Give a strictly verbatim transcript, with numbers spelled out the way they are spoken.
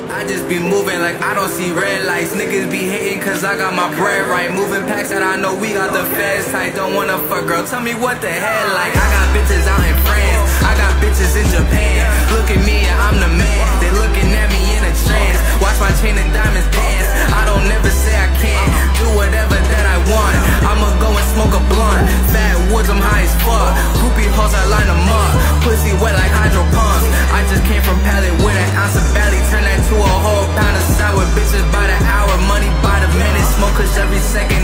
I just be moving like I don't see red lights. Niggas be hating cause I got my bread right. Moving packs that I know we got the feds tight. Don't wanna fuck, girl, tell me what the hell like. I got bitches out in France, I got bitches in Japan. Look at me and I'm the man, they looking at me in a trance. Watch my chain and diamonds dance, I don't never say I can't. Do whatever that I want, I'ma go and smoke a blunt. Fat woods, I'm high as fuck. Groupie hoes, I line them up. Pussy wet like hydro pumps. I just came from Pallet with an ounce of Valley. Turn that to a whole pound of sour. Bitches by the hour, money by the minute. Smokers every second.